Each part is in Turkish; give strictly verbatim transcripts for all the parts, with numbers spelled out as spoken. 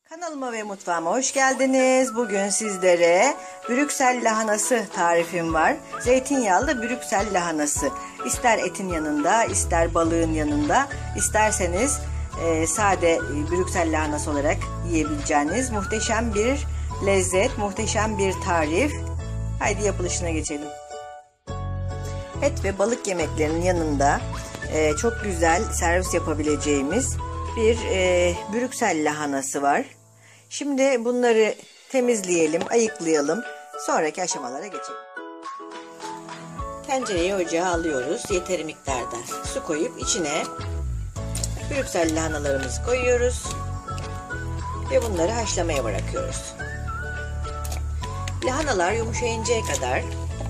Kanalıma ve mutfağıma hoş geldiniz. Bugün sizlere Brüksel lahanası tarifim var. Zeytinyağlı Brüksel lahanası. İster etin yanında, ister balığın yanında, isterseniz e, sade Brüksel lahanası olarak yiyebileceğiniz muhteşem bir lezzet, muhteşem bir tarif. Haydi yapılışına geçelim. Et ve balık yemeklerinin yanında e, çok güzel servis yapabileceğimiz bir e, Brüksel lahanası var. Şimdi bunları temizleyelim, ayıklayalım. Sonraki aşamalara geçelim. Tencereyi ocağa alıyoruz. Yeteri miktarda su koyup içine Brüksel lahanalarımızı koyuyoruz. Ve bunları haşlamaya bırakıyoruz. Lahanalar yumuşayıncaya kadar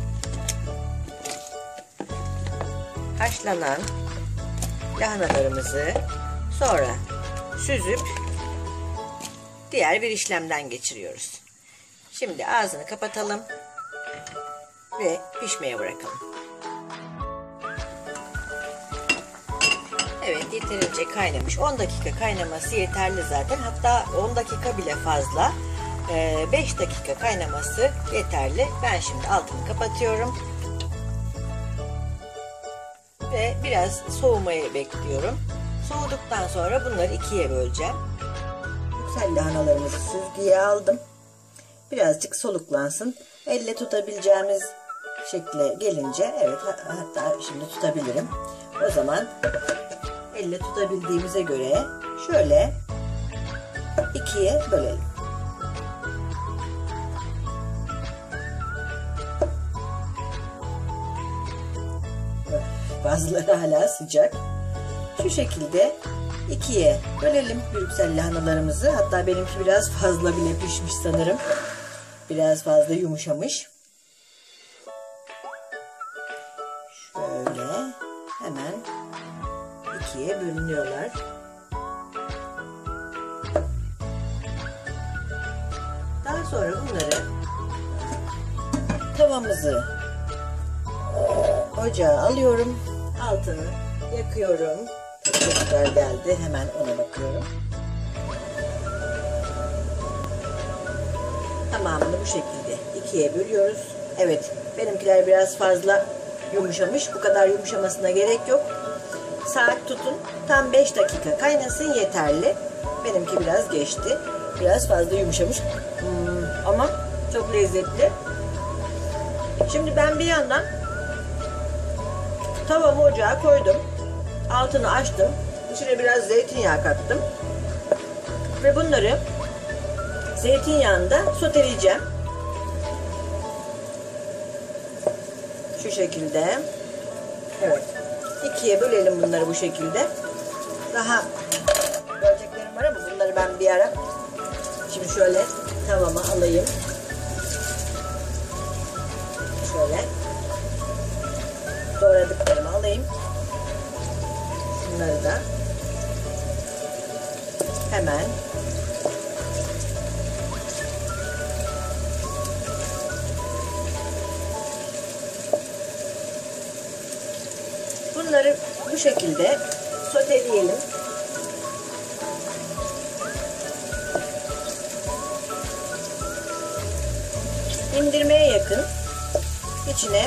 haşlanan lahanalarımızı sonra süzüp diğer bir işlemden geçiriyoruz. Şimdi ağzını kapatalım ve pişmeye bırakalım. Evet, yeterince kaynamış. on dakika kaynaması yeterli zaten. Hatta on dakika bile fazla. beş dakika kaynaması yeterli. Ben şimdi altını kapatıyorum. Ve biraz soğumayı bekliyorum. Soğuduktan sonra bunları ikiye böleceğim. Brüksel lahanalarımızı süzgüye aldım. Birazcık soluklansın. Elle tutabileceğimiz şekle gelince, evet, hatta şimdi tutabilirim. O zaman elle tutabildiğimize göre şöyle ikiye bölelim. Bazıları hala sıcak. Şu şekilde ikiye bölelim Brüksel lahanalarımızı. Hatta benimki biraz fazla bile pişmiş sanırım. Biraz fazla yumuşamış. Şöyle hemen ikiye bölünüyorlar. Daha sonra bunları tavamızı ocağa alıyorum. Altını yakıyorum. Çocuklar geldi. Hemen ona bakıyorum. Tamamını bu şekilde ikiye bölüyoruz. Evet, benimkiler biraz fazla yumuşamış. Bu kadar yumuşamasına gerek yok. Saat tutun. Tam beş dakika kaynasın yeterli. Benimki biraz geçti. Biraz fazla yumuşamış. Hmm, ama çok lezzetli. Şimdi ben bir yandan tavamı ocağa koydum. Altını açtım. İçine biraz zeytinyağı kattım. Ve bunları zeytinyağında soteleyeceğim. Şu şekilde. Evet. İkiye bölelim bunları bu şekilde. Daha böleceklerim var ama bunları ben bir ara. Şimdi şöyle tavama alayım. Şöyle. Doğradıklarımı alayım. Bunları da hemen bunları bu şekilde soteleyelim. İndirmeye yakın içine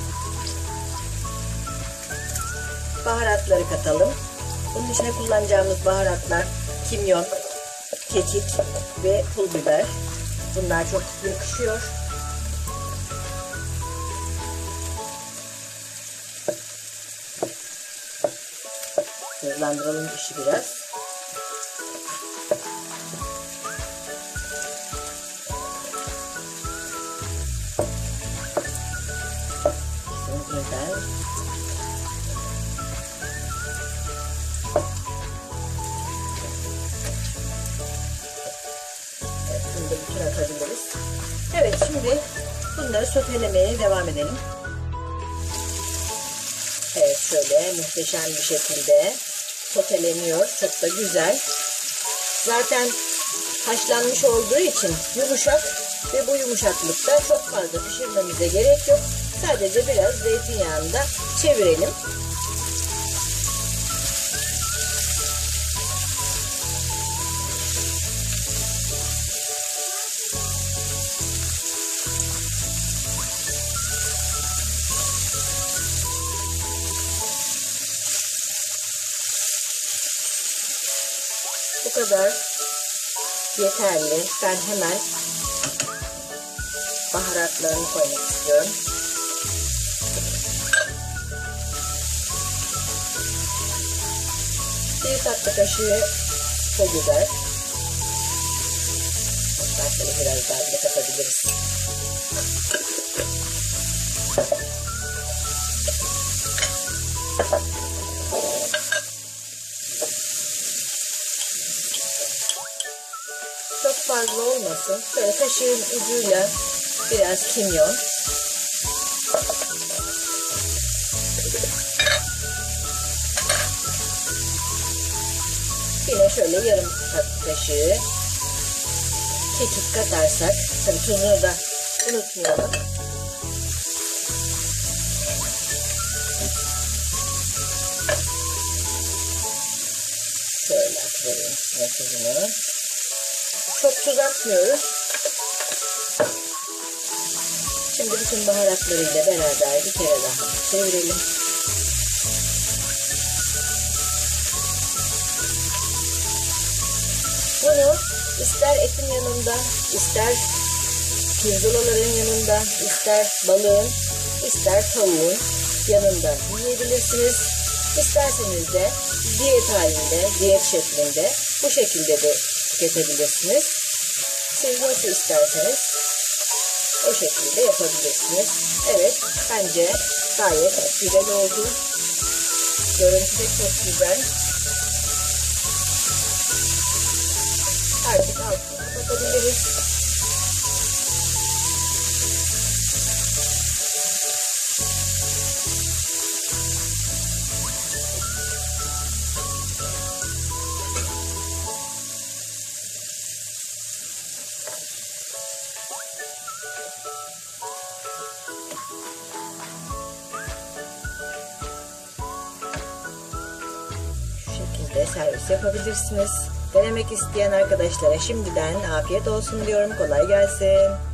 baharatları katalım. Bunun içine kullanacağımız baharatlar kimyon, kekik ve pul biber. Bunlar çok yakışıyor. Hızlandıralım işi biraz. Güzel. Atabiliriz. Evet, şimdi bunları sotelemeye devam edelim. Evet, şöyle muhteşem bir şekilde soteleniyor. Çok da güzel. Zaten haşlanmış olduğu için yumuşak ve bu yumuşaklıkta çok fazla pişirmemize gerek yok. Sadece biraz zeytinyağında çevirelim. kadar yeterli. Ben hemen baharatlarını koymak istiyorum. Bir tatlı kaşığı pul biber. Hatta şöyle biraz daha bile katabiliriz. Çok fazla olmasın. Böyle kaşığın ucuyla biraz kimyon. Yine şöyle yarım tatlı kaşığı kekik katarsak, tabii tuzunu da unutmayalım. Şöyle vereyim tuzunu. Çok tuz atmıyoruz. Şimdi bütün baharatlarıyla beraber bir kere daha çevirelim. Bunu ister etin yanında, ister pirzolaların yanında, ister balığın, ister tavuğun yanında yiyebilirsiniz. İsterseniz de diyet halinde, diyet şeklinde bu şekilde de tüketebilirsiniz. Siz nasıl isterseniz o şekilde yapabilirsiniz. Evet, bence gayet güzel oldu. Görüntü de çok güzel. Artık altını kapatabiliriz. Şekilde servis yapabilirsiniz. Denemek isteyen arkadaşlara şimdiden afiyet olsun diyorum. Kolay gelsin.